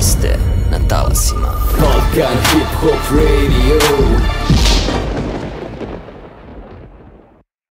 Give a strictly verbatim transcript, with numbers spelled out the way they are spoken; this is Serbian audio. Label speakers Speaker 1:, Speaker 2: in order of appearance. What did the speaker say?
Speaker 1: Vi ste na talasima
Speaker 2: Balkan Hip Hop Radio.